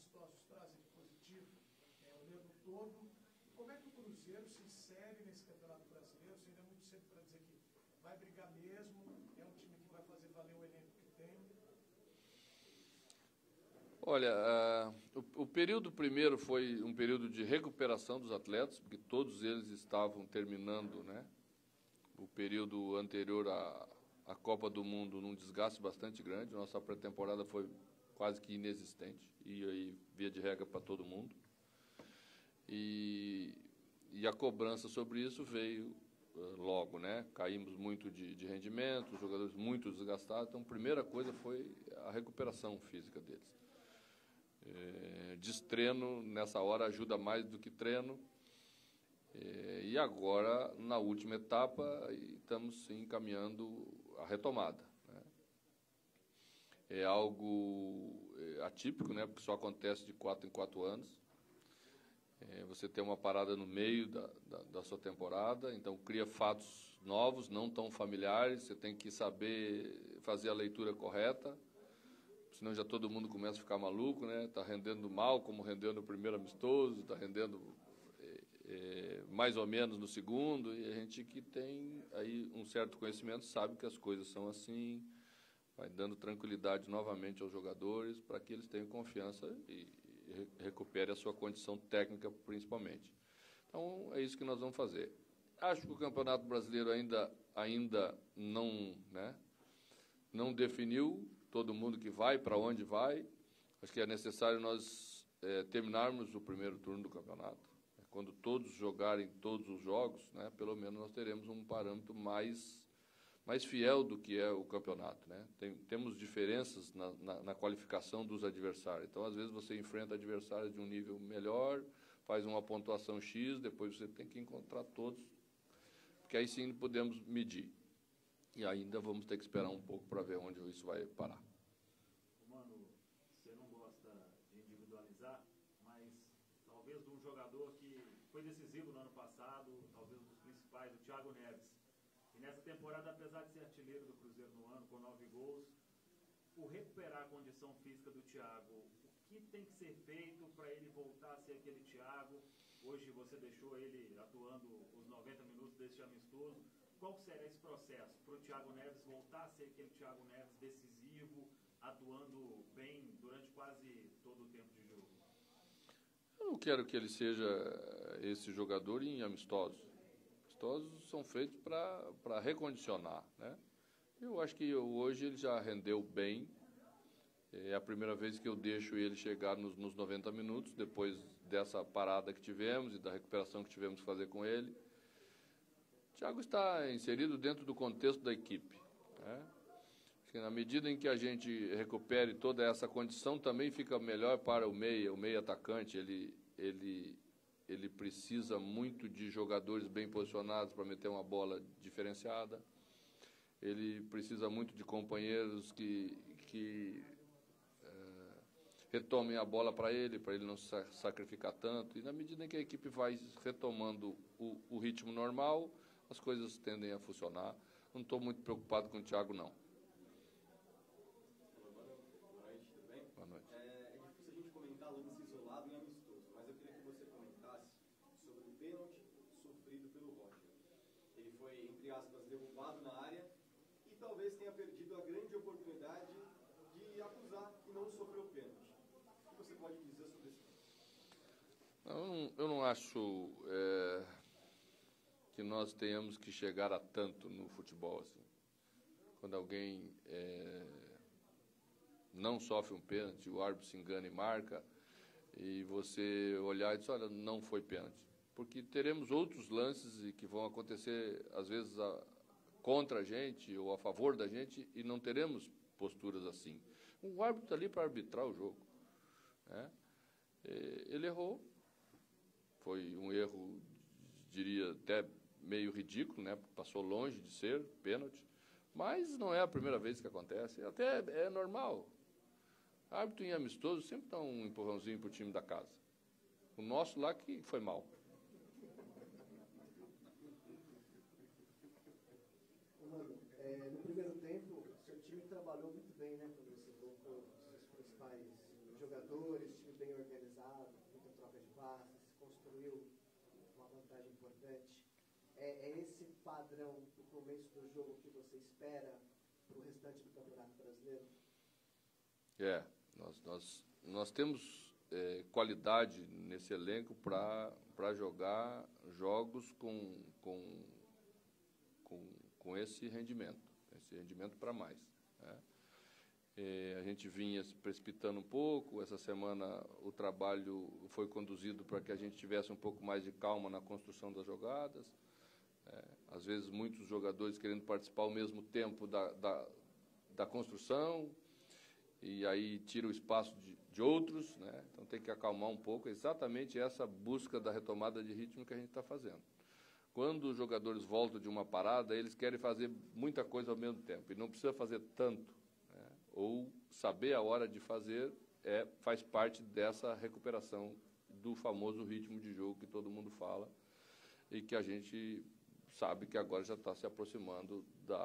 amistosos trazem de positivo, olhando o todo? Como é que o Cruzeiro se insere nesse Campeonato Brasileiro? Se ainda é muito cedo para dizer que vai brigar mesmo, é um time que vai fazer valer o elenco que tem? Olha, o período primeiro foi um período de recuperação dos atletas, porque todos eles estavam terminando, né, o período anterior à Copa do Mundo num desgaste bastante grande. Nossa pré-temporada foi quase que inexistente, e aí via de regra para todo mundo. E a cobrança sobre isso veio logo, né? Caímos muito de rendimento, os jogadores muito desgastados. Então, a primeira coisa foi a recuperação física deles. Destreino, nessa hora, ajuda mais do que treino. E agora, na última etapa, estamos sim caminhando a retomada, né? É algo atípico, né? Porque só acontece de 4 em 4 anos. Você tem uma parada no meio da sua temporada, então cria fatos novos, não tão familiares. Você tem que saber fazer a leitura correta, senão já todo mundo começa a ficar maluco, né? Está rendendo mal, como rendeu no primeiro amistoso, está rendendo mais ou menos no segundo, e a gente que tem aí um certo conhecimento sabe que as coisas são assim, vai dando tranquilidade novamente aos jogadores para que eles tenham confiança e recupere a sua condição técnica, principalmente. Então, é isso que nós vamos fazer. Acho que o Campeonato Brasileiro ainda não, né, não definiu todo mundo que vai, para onde vai. Acho que é necessário nós terminarmos o primeiro turno do campeonato. Quando todos jogarem todos os jogos, né, pelo menos nós teremos um parâmetro mais fiel do que é o campeonato, né? Temos diferenças na qualificação dos adversários. Então, às vezes, você enfrenta adversários de um nível melhor, faz uma pontuação X, depois você tem que encontrar todos, porque aí sim podemos medir. E ainda vamos ter que esperar um pouco para ver onde isso vai parar. Mano, você não gosta de individualizar, mas talvez de um jogador que foi decisivo no ano passado, talvez um dos principais, o Thiago Neves. E nessa temporada, apesar de ser artilheiro do Cruzeiro no ano, com 9 gols, por recuperar a condição física do Thiago, o que tem que ser feito para ele voltar a ser aquele Thiago? Hoje você deixou ele atuando os 90 minutos deste amistoso. Qual será esse processo para o Thiago Neves voltar a ser aquele Thiago Neves decisivo, atuando bem durante quase todo o tempo de jogo? Eu não quero que ele seja esse jogador em amistosos. Amistosos são feitos para recondicionar, né? Eu acho que hoje ele já rendeu bem. É a primeira vez que eu deixo ele chegar nos 90 minutos, depois dessa parada que tivemos e da recuperação que tivemos que fazer com ele. O Thiago está inserido dentro do contexto da equipe, né? Acho que na medida em que a gente recupere toda essa condição, também fica melhor para o meia atacante. Ele precisa muito de jogadores bem posicionados para meter uma bola diferenciada. Ele precisa muito de companheiros que retomem a bola para ele não se sacrificar tanto. E na medida em que a equipe vai retomando o ritmo normal, as coisas tendem a funcionar. Não estou muito preocupado com o Thiago, não. Boa noite, tudo bem? Boa noite. É difícil a gente comentar lance isolado em amistoso, mas eu queria que você comentasse sobre o pênalti sofrido pelo Roger. Ele foi, entre aspas, derrubado na área e talvez tenha perdido a grande oportunidade de acusar que não sofreu pênalti. O que você pode dizer sobre isso? Eu não acho que nós tenhamos que chegar a tanto no futebol assim. Quando alguém não sofre um pênalti, o árbitro se engana e marca, e você olhar e dizer, olha, não foi pênalti. Porque teremos outros lances que vão acontecer, às vezes, contra a gente ou a favor da gente, e não teremos posturas assim. O árbitro está ali para arbitrar o jogo, né? Ele errou. Foi um erro, diria, até meio ridículo, né? Passou longe de ser pênalti, mas não é a primeira vez que acontece, até é normal. Árbitro em amistoso sempre dá um empurrãozinho para o time da casa. O nosso lá que foi mal. Mano, no primeiro tempo, seu time trabalhou muito bem, né? Quando você colocou os seus principais jogadores, o time bem organizado, muita troca de passes, construiu uma vantagem importante. É esse padrão do começo do jogo que você espera para o restante do Campeonato Brasileiro? Nós temos qualidade nesse elenco para jogar jogos com esse rendimento para mais, né? A gente vinha se precipitando um pouco. Essa semana o trabalho foi conduzido para que a gente tivesse um pouco mais de calma na construção das jogadas. Às vezes muitos jogadores querendo participar ao mesmo tempo da construção, e aí tira o espaço de outros, né? Então tem que acalmar um pouco. É exatamente essa busca da retomada de ritmo que a gente está fazendo. Quando os jogadores voltam de uma parada, eles querem fazer muita coisa ao mesmo tempo, e não precisa fazer tanto, né? Ou saber a hora de fazer faz parte dessa recuperação do famoso ritmo de jogo que todo mundo fala, e que a gente sabe que agora já está se aproximando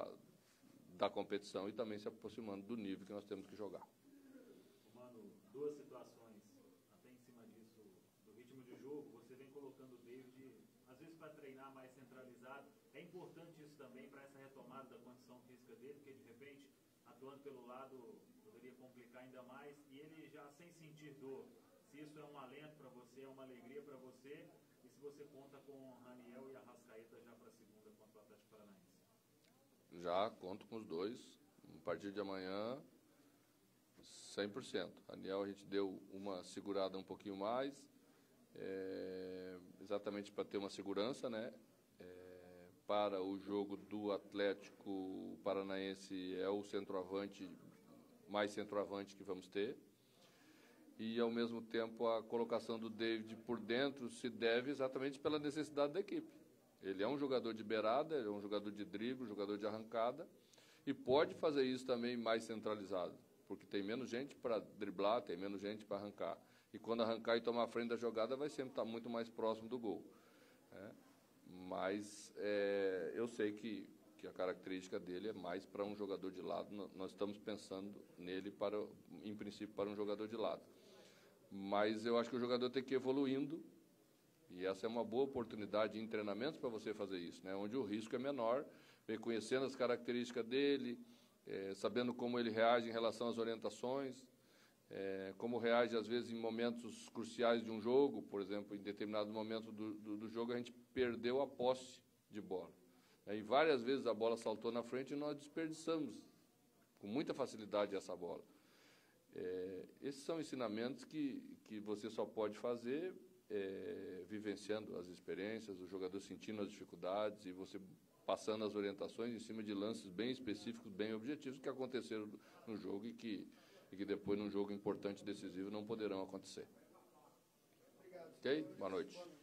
da competição e também se aproximando do nível que nós temos que jogar. Mano, duas situações, até em cima disso, do ritmo de jogo. Você vem colocando o David, às vezes, para treinar mais centralizado. É importante isso também para essa retomada da condição física dele, porque, de repente, atuando pelo lado, poderia complicar ainda mais, e ele já sem sentir dor. Se isso é um alento para você, é uma alegria para você, e se você conta com o Raniel e a Arrascaeta já para a segunda contra o Atlético Paranaense? Já conto com os dois. A partir de amanhã, 100%. Raniel, a gente deu uma segurada um pouquinho mais, exatamente para ter uma segurança, né? Para o jogo do Atlético Paranaense, é o mais centroavante que vamos ter. E, ao mesmo tempo, a colocação do David por dentro se deve exatamente pela necessidade da equipe. Ele é um jogador de beirada, ele é um jogador de drible, um jogador de arrancada, e pode fazer isso também mais centralizado, porque tem menos gente para driblar, tem menos gente para arrancar. E quando arrancar e tomar a frente da jogada, vai sempre estar muito mais próximo do gol, né? Mas eu sei que a característica dele é mais para um jogador de lado. Nós estamos pensando nele, em princípio, para um jogador de lado. Mas eu acho que o jogador tem que ir evoluindo, e essa é uma boa oportunidade em treinamentos para você fazer isso, né? Onde o risco é menor, vem conhecendo as características dele, sabendo como ele reage em relação às orientações, como reage, às vezes, em momentos cruciais de um jogo. Por exemplo, em determinado momento do jogo, a gente perdeu a posse de bola, e várias vezes a bola saltou na frente e nós desperdiçamos com muita facilidade essa bola. Esses são ensinamentos que você só pode fazer vivenciando as experiências, o jogador sentindo as dificuldades e você passando as orientações em cima de lances bem específicos, bem objetivos, que aconteceram no jogo e que depois, num jogo importante e decisivo, não poderão acontecer. Ok? Boa noite.